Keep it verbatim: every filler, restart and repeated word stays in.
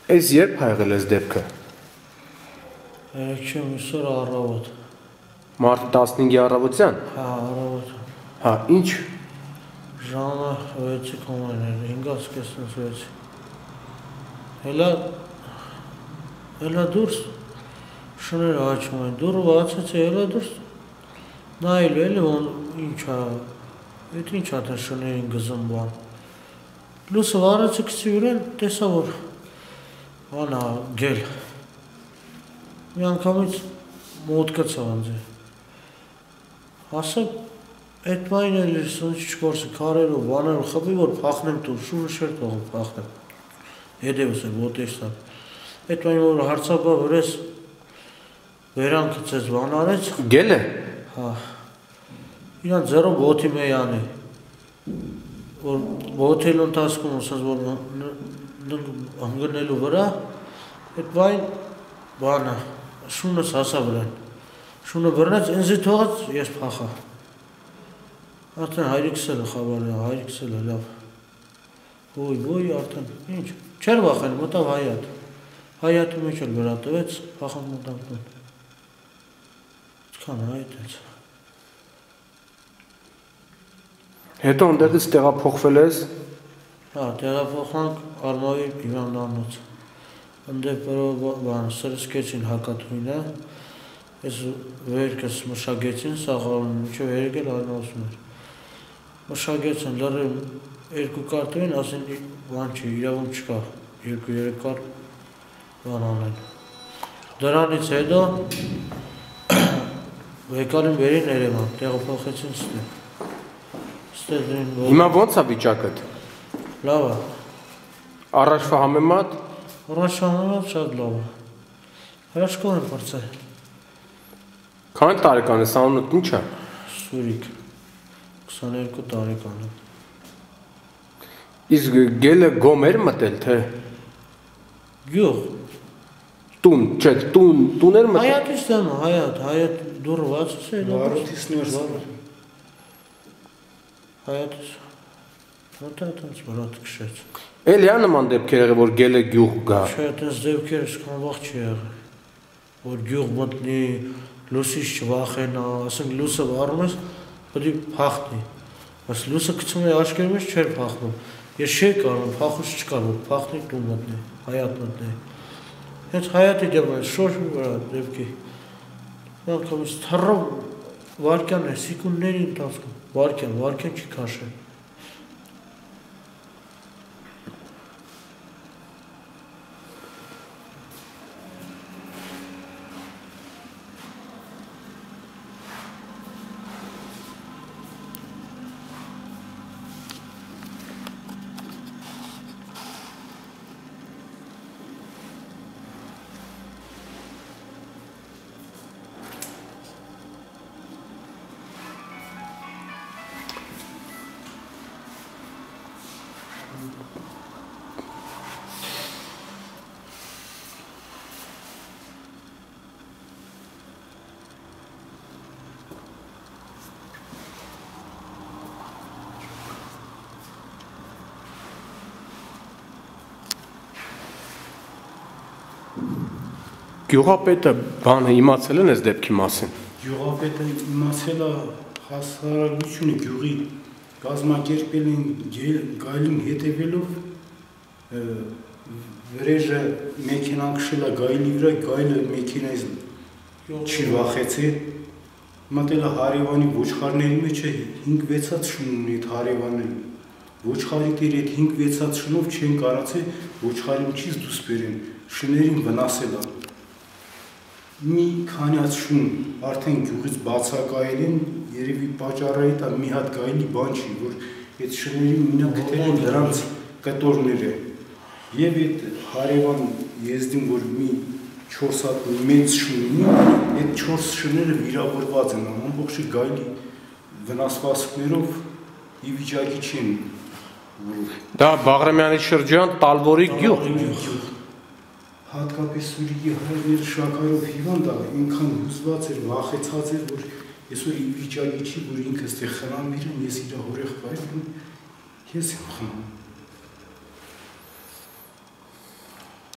Այս երբ ա եղել այս դեպքը։ Երեքշաբթի միսօր առավոտ։ Մարտ տասնհինգի առավոտյան։ Հա, առավոտ։ Հա, ինչ։ Ժամը վեցի կոմայներ, հինգից կեսնից վեցի։ Հելա հելա դուրս շները աչում են, դուրը բացեցի, հելա դուրս նայելու էլի ոն ինչ ա, էդ ինչ ա թե շներին գզում բան։ Լուսը վարեցի քցի ուրեն, տեսա որ անա գել։ Մի անգամից մոտ կցավ անձի։ Ասա այդ մայն էլ էր սնչ չկորսի քարերով, բաներով խփի որ փախնեմ տուր, շուրը շեր թողում փախնեմ։ Հետևս է ոտեստան։ Այդ մայն որ հարցակա վրես վերան գցեց բան արեց։ Գել է։ Հա։ Իրան ձեռով ոտի մեյանի։ Որ ոտելու ընթացքում ասած որ հանգնելու վրա այդ մայն բանը շունս հասա վրան։ Շունը բռնեց, ինձի թողեց, ես փախա։ Արդեն հայրիկս էլ է խաբարը, հայրիկս էլ է լավ։ Ոյ, ոյ, արդեն, ինչ, չեր վախեն, մտավ հայատ։ Հայատի մեջ էլ վրա տվեց, փախանք մտավ տուն։ Չքան հայտ ես։ Հետո ընդեղից տեղափոխվել ես։ Հա, տեղափոխանք Արմավի հիվանդանոց։ Ընդեղ բան սրսկեցին հակաթույնը, ես վերքս մշագեցին, սաղարում մինչև երգել արնոսում էր։ Մշագեցին, լրը երկու կարտվին, ասին բան չի, իրավում չկա, երկու երեք կար բան անեն։ Դրանից հետո վեկալին վերին Երևան, տեղափոխեցին ստեղ։ Հիմա ոնց է վիճակդ։ Լավ է։ Առաջվա համեմատ։ Առաջվա համեմատ շատ լավ է։ Հրաշքով եմ պրծել։ Քանի տարեկան ես, անունդ ինչ է։ Սուրիկ, քսաներկու տարեկան եմ։ Իսկ գելը գոմ էր մտել, թե։ Գյուղ։ Տուն, չէ, տուն, տուն էր մտել։ Հայատից դեմ, հայատ, հայատ դուրը բացս է։ Վարորդից ներս։ Հայատից։ Մոտա այդպես վրատ քշեց։ Էլի ա նման դեպքեր եղել, որ գելը գյուղ գա։ Չէ, այդպես դեպքեր այսքան վաղ չի եղել։ Որ գյուղ մտնի, լուսից չվախենա, ասենք լուսը վառում ես, պետք է փախնի։ Բայց լուսը գցում է աչքերի մեջ չէր փախնում։ Ես չէի կարող, փախուս չկար, որ փախնի տուն մտնի, հայատ մտնի։ Հենց հայատի դեպքում է շոշ վրա դեպքի։ Անկամից թռով վարկյան է, սեկունդների ընթացքում, վարկյան, վարկյան չի քաշել։ Գյուղապետը բանը իմացել են այս դեպքի մասին։ Գյուղապետը իմացել է հասարակությունը գյուղի կազմակերպելին գայլին հետևելով վրեժը մեքենան քշել է գայլի վրա, գայլը մեքենայից չի վախեցել, մտել է հարևանի ոչխարների մեջ է հինգ-վեց հատ շուն ունի այդ հարևանները։ Ոչխարի տեր այդ հինգ-վեց հատ շնով չեն կարացել ոչխարի միջից դուրս բերեն, շներին վնասել է։ Մի քանի հատ շուն արդեն գյուղից բացակայել են, երևի պատճառը դա մի հատ գայլի բան չի, որ այդ շների մինը գտել են դրանց կտորները։ Եվ այդ հարևան եզդին, որ մի չորս հատ մեծ շուն ունի, այդ չորս շները վիրավորված են, ամբողջը գայլի վնասվածքներով ի վիճակի չեն։ Դա Բաղրամյանի շրջան Տալվորի գյուղ։ Հատկապես Սուրիկի հայրերը շաքարով հիվանդ է, ինքան հուզված էր, վախեցած էր, որ այսօր ի վիճակի չի, որ ինքը ստեղ խնամ իրեն, ես իր հորեղ վայր, ես եմ խնամ։